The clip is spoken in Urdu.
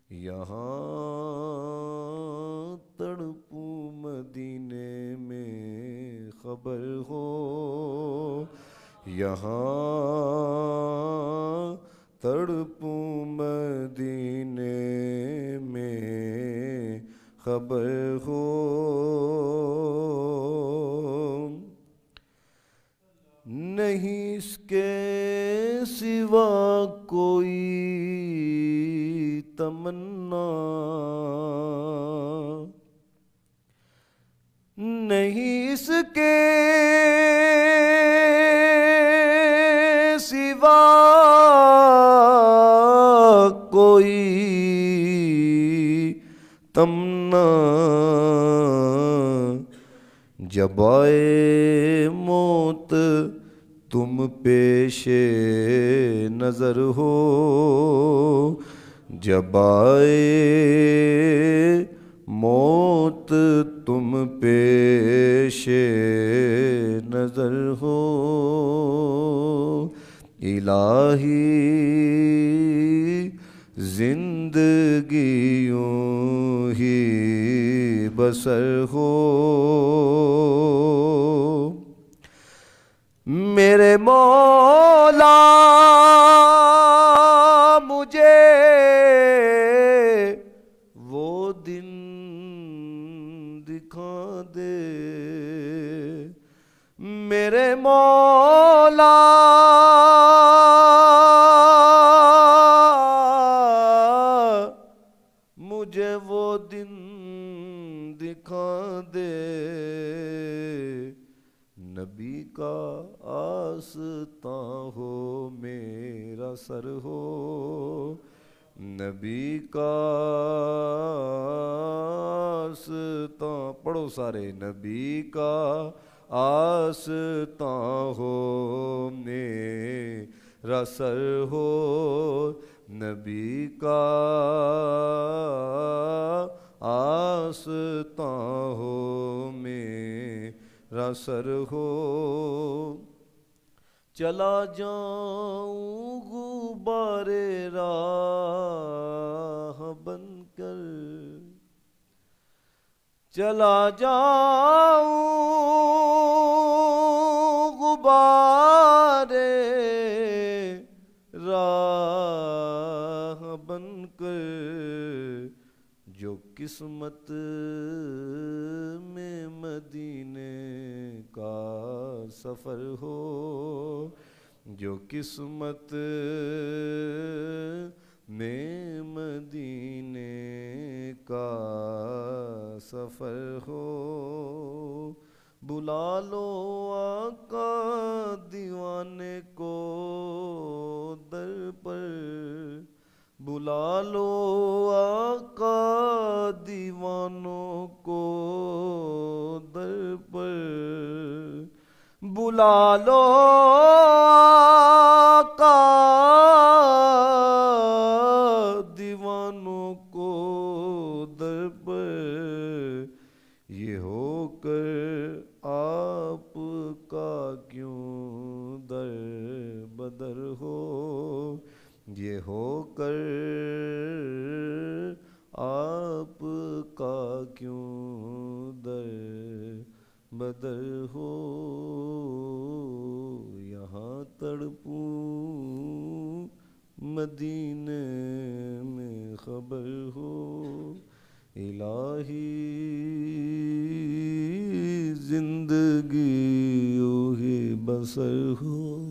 یہاں تڑپوں مدینے میں خبر ہو، یہاں تڑپوں مدینے میں خبر ہو، نہیں اس کے سوا کوئی تمنا، نہیں اس کے سوا کوئی تمنا، جب آئے موت تم پیش نظر ہو، جب آئے موت تم پیش نظر ہو، الہی زندگی یوں ہی بسر ہو، میرے مولا مجھے وہ دن دکھا دے، میرے مولا مجھے وہ دن دکھا دے، نبی کا آستاں ہو میرا سر ہو، نبی کا آستاں، پڑھو سارے، نبی کا آستاں ہو میرا سر ہو، نبی کا آستاں ہو میرا سر ہو، چلا جاؤں غبار راہ بن کر، چلا جاؤں غبار راہ بن کر، جو قسمت میں مدینے کا سفر ہو، جو قسمت میں مدینے کا سفر ہو، بلا لو آقا دیوانے کو در پر، بلا لو آقا دیوانوں کو در پر، بلا لو آقا دیوانوں کو در پر، یہ ہو کر آپ کا کیوں در بدر ہو، یہ ہو کر آپ کا کیوں در بدر ہو، یہاں تڑپوں مدینے میں خبر ہو، الہی زندگی یوں ہی بسر ہو۔